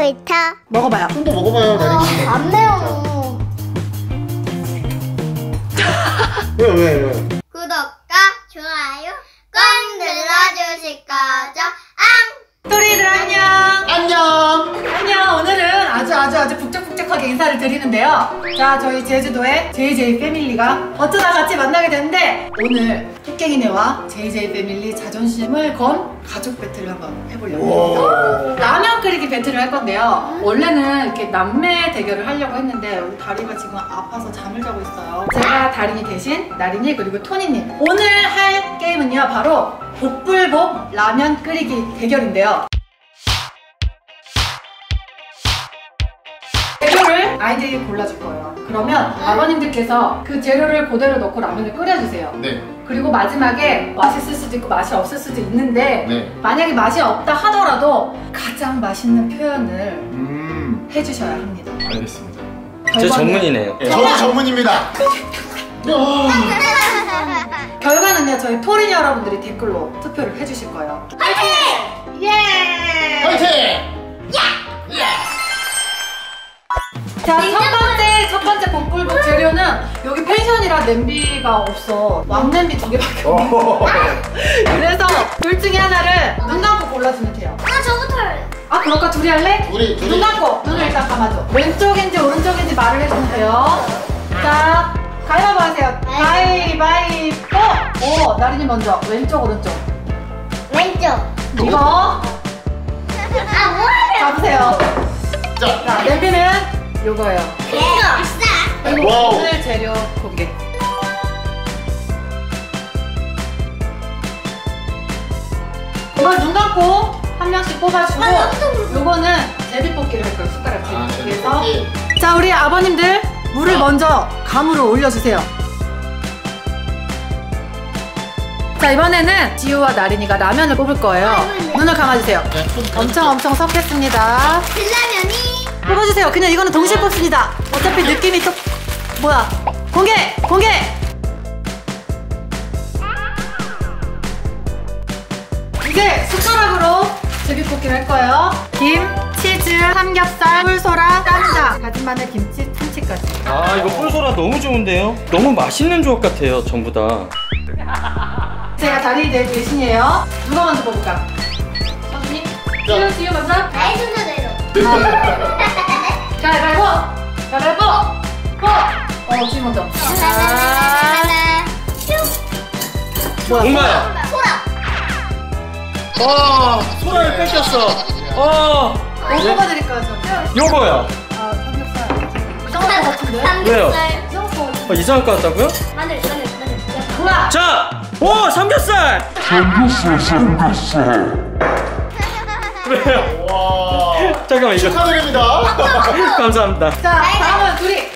놀이터. 먹어봐요. 좀 더 먹어봐요, 나린이. 안 매워. 왜? 구독과 좋아요 꼭 눌러주실 거죠? 토리들 안녕. 안녕. 오늘은 아주 북적북적하게 인사를 드리는데요. 자, 저희 제주도의 JJ 패밀리가 어쩌다 같이 만나게 됐는데, 오늘 토깽이네와 JJ 패밀리 자존심을 건 가족 배틀을 한번 해보려고. 라면 끓이기 배틀을 할 건데요. 원래는 이렇게 남매 대결을 하려고 했는데 우리 다리가 지금 아파서 잠을 자고 있어요. 제가 다린이 대신 나린이 그리고 토니님, 오늘 할 게임은요 바로 복불복 라면 끓이기 대결인데요. 재료를 아이들이 골라줄 거예요. 그러면 아버님들께서 그 재료를 그대로 넣고 라면을 끓여주세요. 네. 그리고 마지막에 맛있을 수도 있고 맛이 없을 수도 있는데, 네. 만약에 맛이 없다 하더라도 가장 맛있는 표현을 해주셔야 합니다. 알겠습니다. 제 전문이네요. 저도 전문입니다. 결과는요 저희 토린 여러분들이 댓글로 투표를 해주실 거예요. 화이팅! 예! 화이팅! 자, 첫 번째 복불복 재료는 여기 펜션이라 냄비가 없어. 왕냄비 2개밖에 없어. 그래서 둘 중에 하나를 눈 감고 골라주면 돼요. 저부터 할래. 아, 그럴까? 둘이 할래? 둘이. 눈 감고 눈을 일단 감아줘. 왼쪽인지 오른쪽인지 말을 해주면 돼요. 자, 가위바위보 하세요. 가위바위보. 오, 나린이 먼저. 왼쪽 오른쪽. 왼쪽. 이거 뭐하냐? 잡으세요. 자, 자, 냄비는 요거예요. 그리고 와우. 오늘 재료 공개. 이걸 눈 감고 한 명씩 뽑아주고, 요거는 제비뽑기를 할 거예요. 숟가락 제비뽑기에서. 자, 우리 아버님들 물을 먼저 감으로 올려주세요. 자, 이번에는 지우와 나린이가 라면을 뽑을 거예요. 눈을 감아주세요. 엄청 섞겠습니다. 빌라면이 뽑아주세요. 그냥 이거는 동시에 뽑습니다. 어차피 느낌이 또 뭐야? 공개! 이제 숟가락으로 제비뽑기를 할 거예요. 김, 치즈, 삼겹살, 꿀소라, 쌈장, 다진 마늘, 김치, 참치까지. 아, 이거 꿀소라 너무 좋은데요? 너무 맛있는 조합 같아요, 전부 다. 제가 다리 대신이에요. 누가 먼저 뽑을까? 선생님? 지우 먼저? 나의 순서대로. 가위바위보! 지우 먼저. 뭐야? 뭔가요? 소라. 소라를 뺏겼어. 뭐 뽑아드릴까요, 저? 요거요. 삼겹살. 이상할 것 같은데? 왜요? 삼겹살. 이상할 것 같다고요? 마늘. 뭐야? 자! 오! 삼겹살! 왜요? 와. 잠깐만, 이거. 축하드립니다. 감사합니다. 자, 다음은 둘이.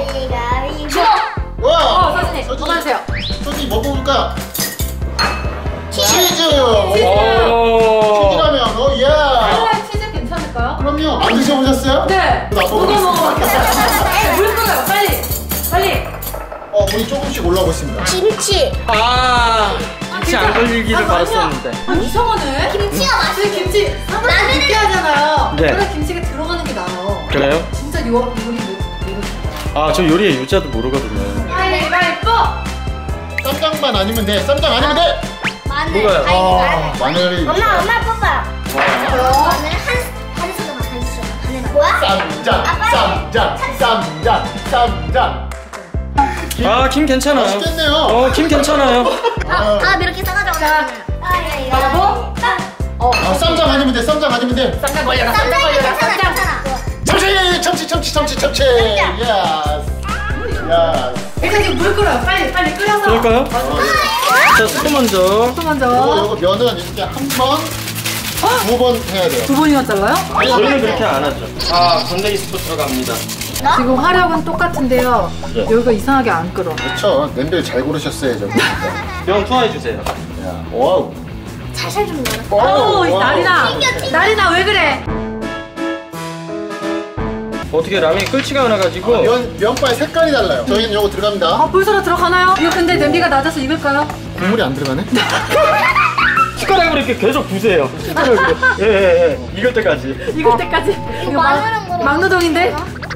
와. 서진이, 뽑아주세요. 소진이 뭐 뽑을까? 치즈. 오. 치즈라면, 예. 치즈 괜찮을까요? 그럼요. 안 드셔보셨어요? 네. 나 먹어보겠습니다. 물 끓여요, 빨리. 물이 조금씩 올라오고 있습니다. 김치. 김치 안 걸리기를 바랐었는데. 이상하네. 김치가 맛있어. 김치 사람이 느끼하잖아요. 네. 그래, 김치가 들어가는 게 나아요. 그래요? 진짜 요리 모르겠습니다. 저 요리의 유자도 모르거든요. 가위바위보! 쌈장만 아니면 돼. 쌈장 아니면 돼. 마늘. 뭐가요? 마늘이. 엄마 뽑아. 마늘 한 숟가락. 뭐야? 쌈장. 김 괜찮아요. 맛있겠네요. 김 괜찮아요. 이렇게 싸가지고. 바보? 쌈장 아니면 돼. 쌈장. 쌈장 걸려라. 참치. 예스. 일단 지금 물 끓여요. 빨리 끓여서. 그럴까요? 자, 수고 먼저. 요거 면은 이렇게 한 번, 2번 해야 돼요. 2번이나 잘라요? 저희는 그렇게 안 하죠. 건더기 스프 들어갑니다. 지금 화력은 똑같은데요. 네. 여기가 이상하게 안 끓어. 그렇죠. 냄비를 잘 고르셨어야죠. 면 투하해주세요. 와우. 살살 좀 넣어. 어우, 나린아 왜 그래? 어떻게 라면이 끓지가 않아가지고. 면발 색깔이 달라요. 저희는 요거 들어갑니다. 불소라 들어가나요? 이거 근데 냄비가 낮아서 익을까요? 국물이 안 들어가네? 숟가락으로 이렇게 이렇게 계속 부세요. 예. 익을 때까지. 익을 때까지. 이거 마늘은 뭐라고? 막노동인데?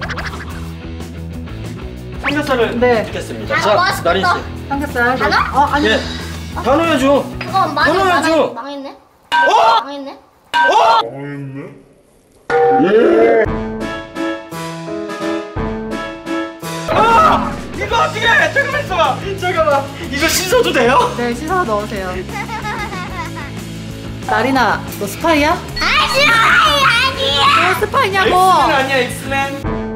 삼겹살을 네. 넣겠습니다. 아, 자, 맛있겠다. 나린 씨. 삼겹살. 다 넣어? 아니. 예. 다 넣어야죠. 그거 넣어야죠. 망했네. 망했네. 아! 이거 어떻게 해? 잠깐만 있어봐. 잠깐만. 이거 씻어도 돼요? 네, 씻어서 넣으세요. 나리나, 너 스파이야? 아 싫어. 아니야. 너 스파이냐고? 엑스맨 아니야, 엑스맨.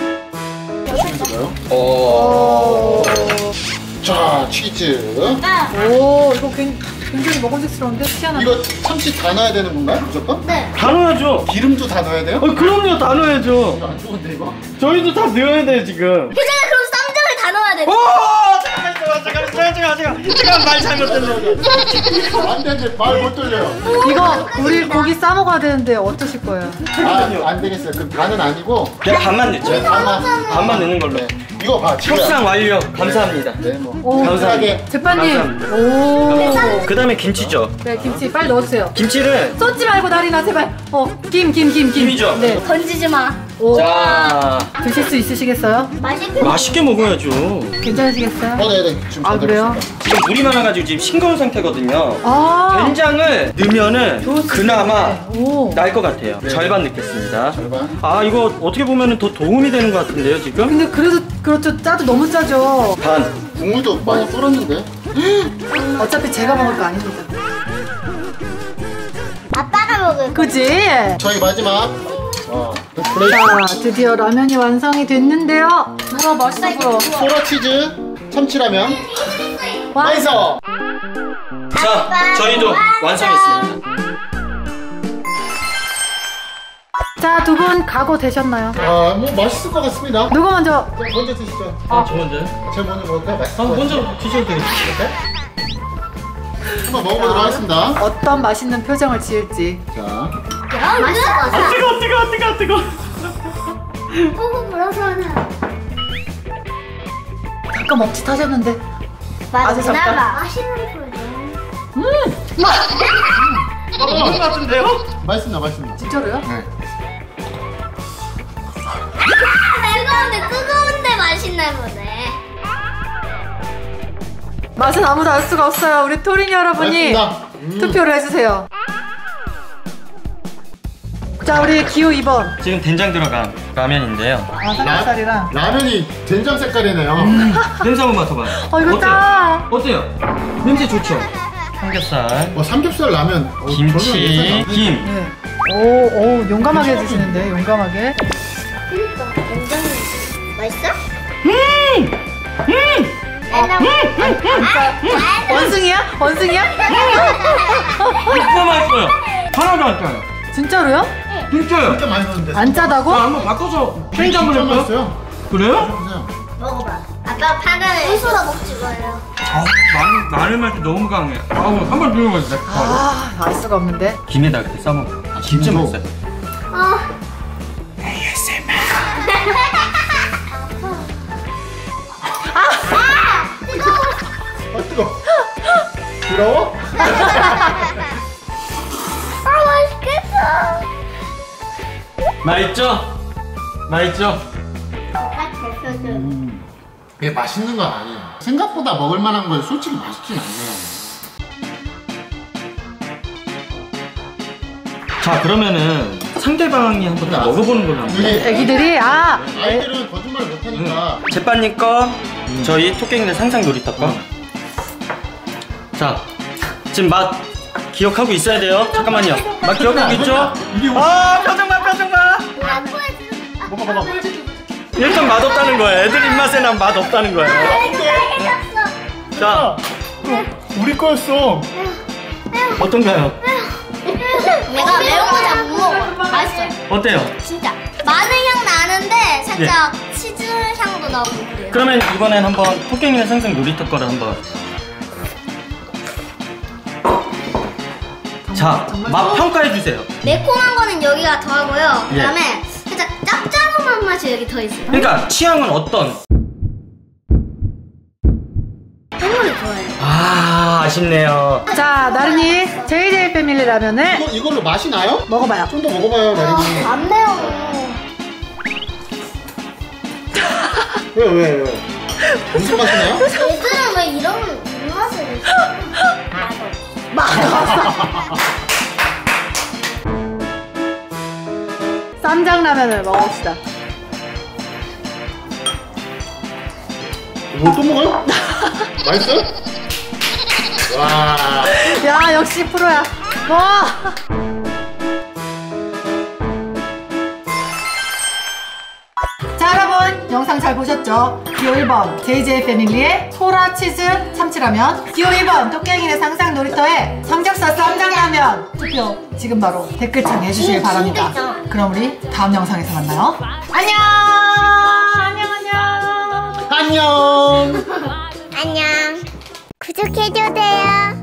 오. 자, 치즈. 오, 이거 굉장히 먹음직스러운데? 희한하다. 이거 참치 다 넣어야 되는 건가요? 무조건? 네. 다 넣어야죠. 기름도 다 넣어야 돼요? 그럼요, 다 넣어야죠. 이거 안 좋은데 이거? 저희도 다 넣어야 돼요, 지금. 괜찮아. 그럼 쌈장을 다 넣어야 돼. 잠깐만, 말 잘못했네. 안 되는데 말 못 돌려요. 이거 우리 고기 싸 먹어야 되는데 어떠실 거예요? 안 되겠어요. 그럼 반은 아니고 그냥 반만 넣죠. 반만 넣는 걸로. 이거 봐. 지금. 협상 완료. 감사합니다. 네, 뭐. 오, 감사하게. 재판님. 감사합니다. 오. 그 다음에 김치죠. 네, 김치 빨리 넣어주세요. 김치를 쏟지 말고 나리나 제발. 김. 김이죠? 네. 던지지 마. 오. 자, 드실 수 있으시겠어요? 맛있게. 맛있게 먹어야죠. 괜찮으시겠어요? 네. 지금 아, 그래요? 지금 물이 많아가지고 지금 싱거운 상태거든요. 아. 된장을 넣으면은 그나마 오. 날 것 같아요. 절반 넣겠습니다. 절반. 아, 이거 어떻게 보면은 더 도움이 되는 것 같은데요, 지금? 근데 그래도 그렇죠. 짜도 너무 짜죠. 반. 국물도 많이 끓었는데. 어차피 제가 먹을 거 아닙니다. 아빠가 먹을. 그지? 저희 마지막. 플레이트. 자, 드디어 라면이 완성이 됐는데요. 뭐가 맛있어 보여. 소라 치즈 참치라면. 완성. 자, 저희도 완성했습니다. 자, 두 분 각오 되셨나요? 뭐 맛있을 것 같습니다. 누구 먼저? 자, 먼저 드시죠. 저 먼저요? 제가 먼저 먹을까요? 맛있을 것 먼저 같아요. 드셔도 되겠습니다. 한번 먹어보도록 하겠습니다. 어떤 맛있는 표정을 지을지. 자, 맛있을 것 같아. 뜨거. 뽀뽀 불어서는. 잠깐 멈칫하셨는데. 아주 맛있나 잠깐. 봐. 맛있는 표정. 먹은 것 같은데요? 맛있습니다. 진짜로요? 네. 매운데 뜨거운데 맛있나 보네. 맛은 아무도 알 수가 없어요. 우리 토린이 여러분이 맛있습니다. 투표를 해주세요. 자, 우리 기호 2번. 지금 된장 들어간 라면인데요. 삼겹살이랑. 라면이 된장 색깔이네요. 냄새 한번 맡아봐요. 이거 어때요? 짜. 어때요? 냄새 좋죠? 삼겹살, 삼겹살 라면. 김치, 김. 네. 오, 용감하게 해주시는데, 용감하게. 그러니까 굉장히 맛있어? 원숭이야? 진짜 맛있어요. 하나도 안 짜요. 진짜로요? 진짜요. 진짜 많이 넣었는데. 안 짜다고? 한번 바꿔서 프렌즈 한번 진짜 해볼까요? 맛있어요. 그래요? 보세요. 먹어봐. 아빠 파는 소스로 먹지 마요. 마늘 맛이 너무 강해. 한번 드셔보세요. 아, 알 수가 없는데. 김에다 이렇게 싸먹어. 진짜 김도. 맛있어요. 뜨거워. 부러워? 맛있겠어. 맛있죠? 맛있죠? 딱 됐어. 이게 맛있는 건 아니에요. 생각보다 먹을 만한 건 솔직히 맛있진 않네요. 자, 그러면은 상대방이 한번 다 먹어보는 걸로 합니다. 이게 애기들이, 아이들은 거짓말을 못하니까. 제빠님 거, 저희 토끼인데 상상 놀이터 거. 자, 지금 맛 기억하고 있어야 돼요. 잠깐만요. 맛 기억하고 있죠? 이게 표정 봐. 먹어. 일단 맛없다는 거예요. 애들 입맛에는 맛없다는 거예요. 자, 우리 거였어. 어떤가요? 내가 매운 거 잘 못 먹어. 맛있어요. 어때요? 진짜. 마늘 향 나는데 살짝 치즈 향도 나고 그래요. 그러면 이번엔 한번 토끼님의 상상 놀이터 거를 한번. 자, 맛 평가해 주세요. 매콤한 거는 여기가 더 하고요. 예. 그다음에 살짝 짭짤한 맛이 여기 더 있어요. 그러니까 취향은 어떤? 해물이 좋아요. 아, 맛있네요. 자, 나른이 JJ 패밀리 라면을 이걸로 맛이 나요? 먹어봐요. 좀 더 먹어봐요, 나린이. 안 매워. 왜? 무슨 맛이 나요? 얘들은 왜 이런 맛을? 맛없어. 쌈장라면을 먹읍시다. 이거 또 먹어요? 맛있어요? 와. 야, 역시 프로야. 와. 자, 여러분 영상 잘 보셨죠? 기호 1번 JJ 패밀리의 소라 치즈 참치라면, 기호 2번 토깽이네 상상 놀이터의 삼겹살 쌈장라면 투표 지금 바로 댓글창에 해주시길 바랍니다. 그럼 우리 다음 영상에서 만나요. 안녕. 안녕. 안녕. 구독해줘세요.